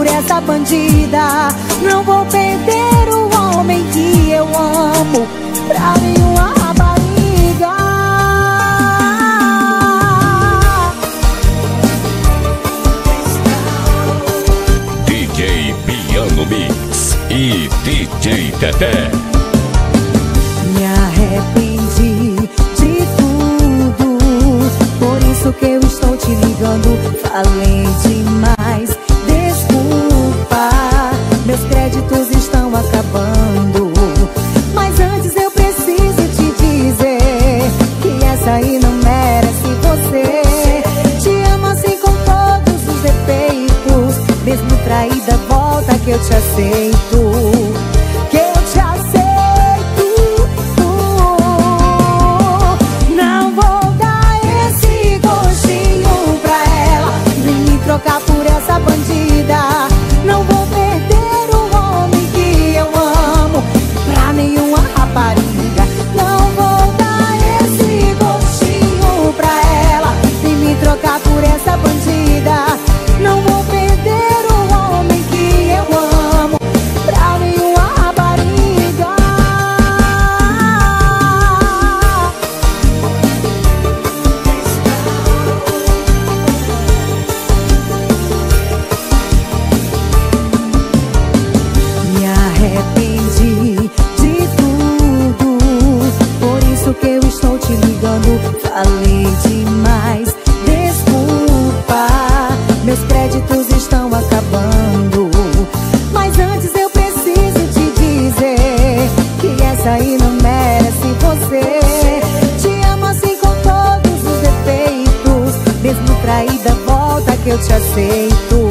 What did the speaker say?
por essa bandida. Não vou perder o homem que eu amo pra nenhuma rapariga. DJ Piano Mix e DJ Teté. Me arrependi de tudo, por isso que eu estou te ligando. Falei demais, desculpa, meus créditos estão acabando. Mas antes eu preciso te dizer que essa aí não merece você. Te amo assim com todos os defeitos, mesmo traída, volta que eu te aceito. Que eu te aceito. Não vou dar esse gostinho pra ela, nem me trocar por essa bandida. Não vou perder o homem que eu amo pra nenhuma rapariga. Não vou dar esse gostinho pra ela, nem me trocar por essa bandida. Não vou perder o homem que eu amo pra nenhuma rapariga. Me arrependi de tudo, por isso que eu estou te ligando. Falei demais, desculpa, meus créditos estão acabando. Mas antes eu preciso te dizer que essa aí não merece você. Te amo assim com todos os defeitos, mesmo traída, volta que eu te aceito.